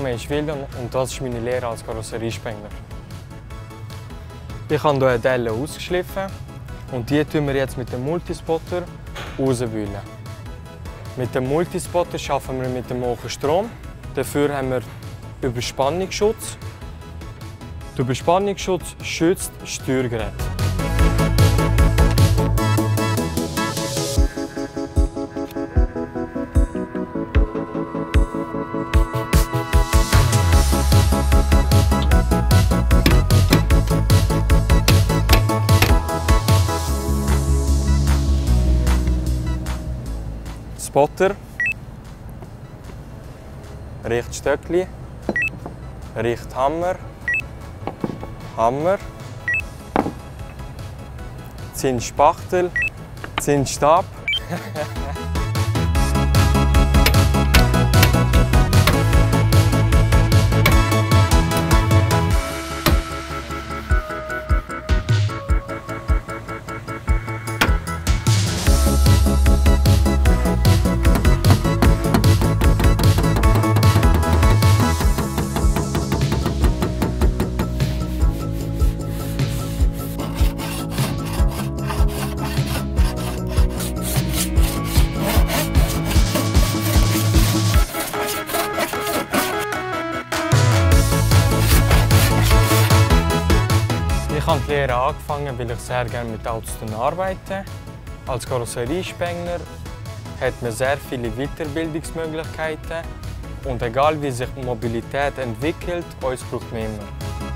Name ist William und das ist meine Lehre als Karosseriespengler. Ich habe hier eine Delle ausgeschliffen und die tun wir jetzt mit dem Multispotter rauswühlen. Mit dem Multispotter arbeiten wir mit dem hohen Strom. Dafür haben wir Überspannungsschutz. Der Überspannungsschutz schützt das Steuergerät. Spotter, Richtstöckli, Richthammer, Hammer, Zinnspachtel, Zinnstab. Ich habe die Lehre angefangen, weil ich sehr gerne mit Autos arbeite. Als Karosseriespengler hat man sehr viele Weiterbildungsmöglichkeiten. Und egal wie sich die Mobilität entwickelt, uns braucht man immer.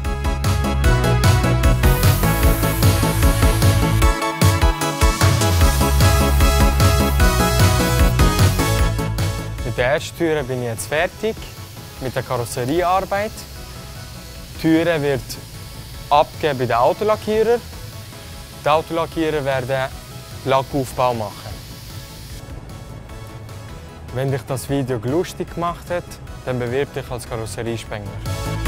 Mit der ersten Türe bin ich jetzt fertig, mit der Karosseriearbeit. Die Türe wird abgeben bei den Autolackierer. Die Autolackierer werden Lackaufbau machen. Wenn dich das Video lustig gemacht hat, dann bewirb dich als Karosseriespengler.